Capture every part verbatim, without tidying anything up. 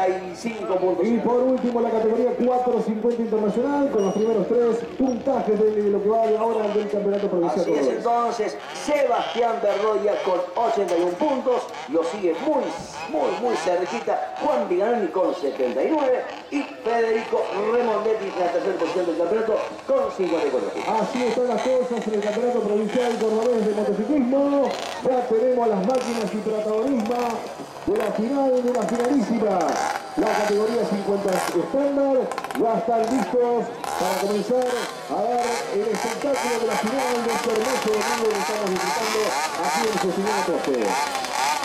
cincuenta y cinco puntos. Y por último la categoría cuatro cincuenta internacional con los primeros tres puntajes de lo que vale ahora del campeonato provincial. Así es, entonces Sebastián Berroya con ochenta y uno puntos, lo sigue muy, muy, muy cerquita Juan Viganoni con setenta y nueve y Federico Remondetti en la tercera posición del campeonato con cincuenta y cuatro puntos. Así están las cosas en el campeonato provincial cordobés de motociclismo. Ya tenemos las máquinas y protagonismo de la final, de la finalísima. La categoría cincuenta estándar ya están listos para comenzar a dar el espectáculo de la final de este hermoso domingo que estamos disfrutando aquí en Justiniano Poste.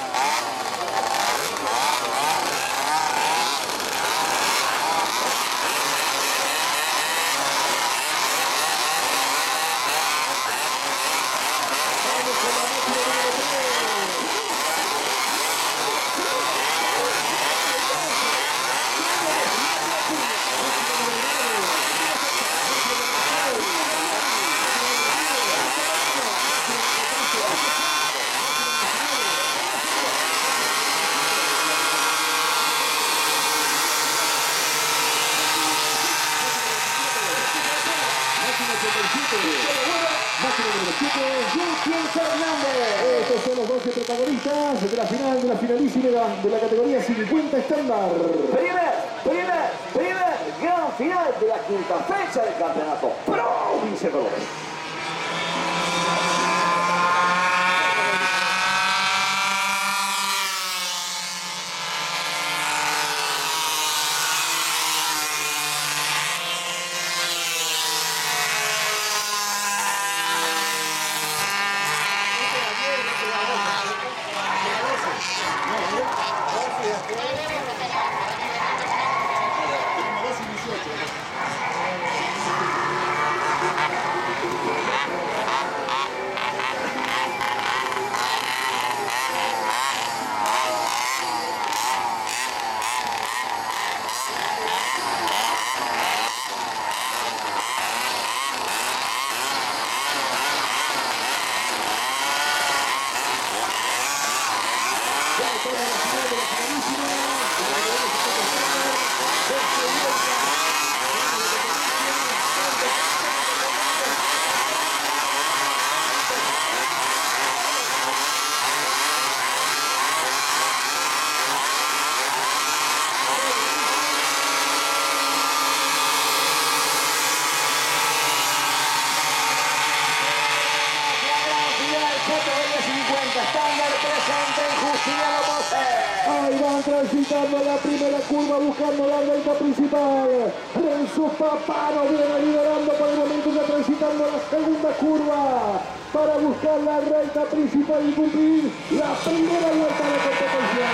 Estos son los doce protagonistas de la final, de la finalísima de la categoría cincuenta estándar. Primer, primer, primer gran final de la quinta fecha del campeonato provincial cordobés. Ahí van transitando la primera curva buscando la recta principal. Renzo Papano viene liderando por el momento, ya transitando la segunda curva para buscar la recta principal y cumplir la primera vuelta de competencia.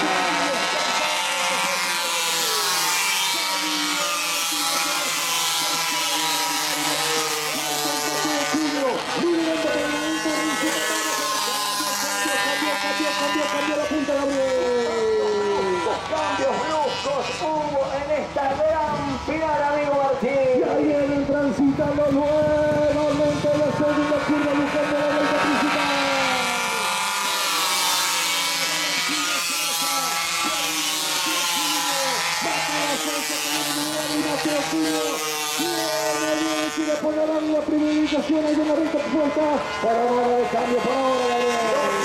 Cambio, cambio la punta, Gabriel. Cambios bruscos hubo en esta gran final, amigo Martín. Y ahí vienen transitando nuevamente la segunda curva buscando la vuelta principal. Quiere poner la primera indicación ahí en la recta puesta. Para nada de cambio por ahora, Gabriel.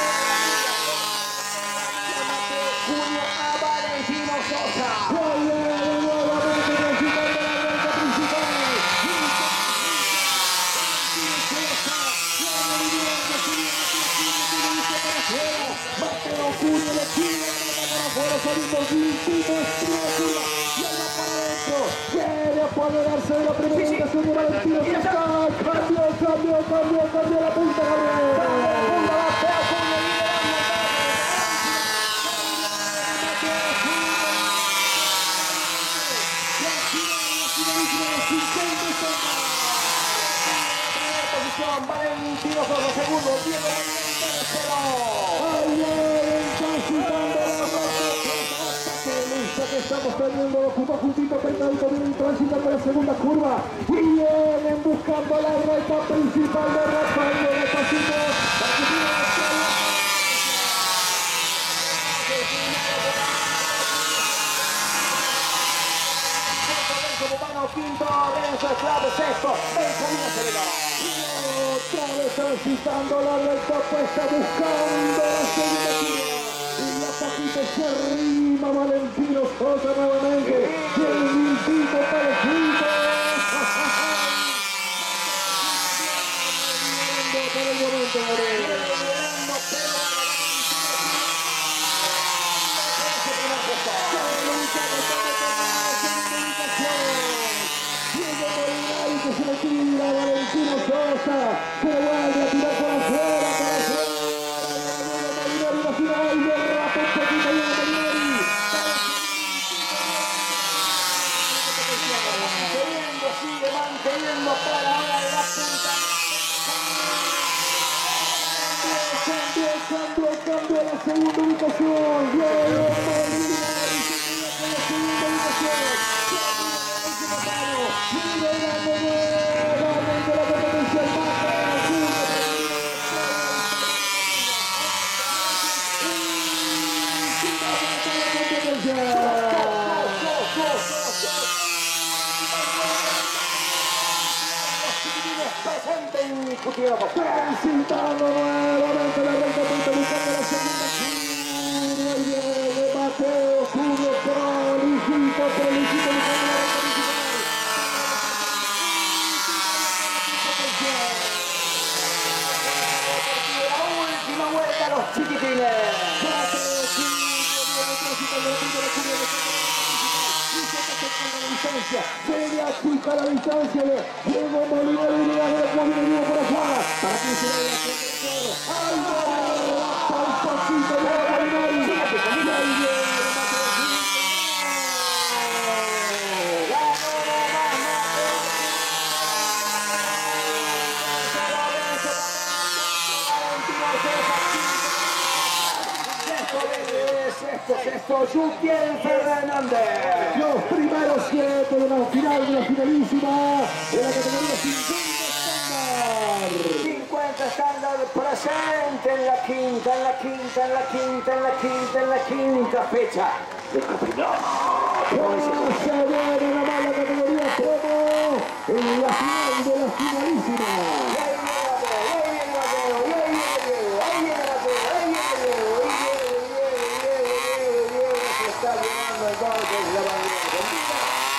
Quiere apoderarse de la primera indicación de Valentino. Cambio, cambio, cambio, cambio la punta, Gabriel. Valentino por los segundos, Diego tercero. Ayer transitando la que estamos perdiendo los puntos juntitos, Pernalito viene transitando la segunda curva y vienen buscando la recta principal de Rafael de pasito. quinto Renzo Esclave, sexto Benjamín Acevedo. Otra vez transitando la recta puesta, buscando la segunda curva. Y a poquito se arrima Valentino Sosa nuevamente. Y el grito parecido. Por el momento, que se le tira a Valentino Sosa, se le vuelve a tirar para afuera, para afuera, Molinari la final, y el rato un poquito viene Molinari. Manteniendo, sigue manteniendo para ahora de la punta. Cambio, cambio, cambio a la segunda ubicación. Diego Molinari se queda con la segunda ubicación. Liderando nuevamente la competencia, el más para la segunda. Presente indiscutido por Transitando nuevamente la recta punta, buscando la segunda curva. Y viene Mateo Julio Prolijito, Prolijito buscando la recta principal. la última vuelta los chiquitines. Se achica la distancia de Diego Molinari y le da el Molinari por afuera para que se vaya a ¡ay, no! ¡Hasta un poquito de Molinari! ¡Y ahí viene Sexto, sexto, Jutiel Fernández. los primeros siete de la final de la finalísima de la categoría cincuenta estándar. cincuenta estándar presente en la quinta, en la quinta, en la quinta, en la quinta, en la quinta fecha del campeonato. Se viene la mala categoría promo en la final de la finalísima. Está llegando entonces la bandera argentina.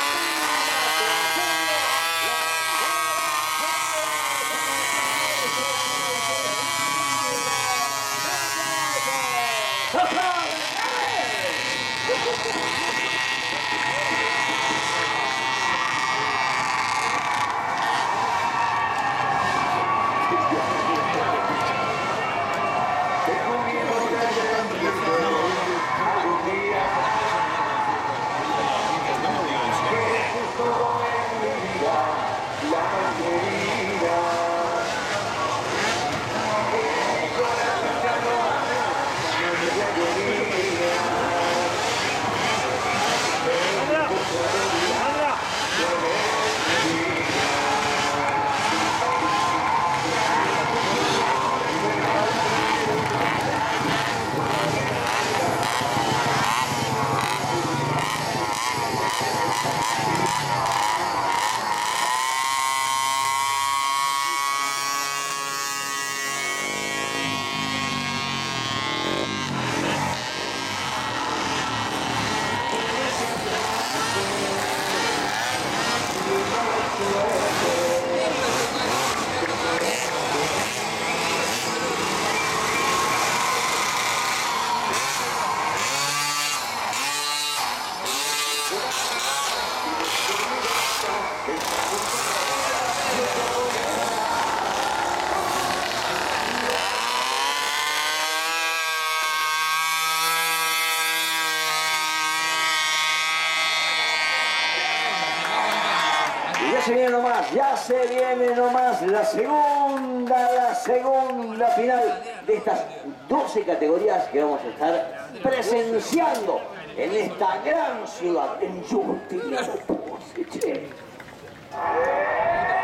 Ya se viene nomás, ya se viene nomás la segunda, la segunda final de estas doce categorías que vamos a estar presenciando en esta gran ciudad, en Jutiel.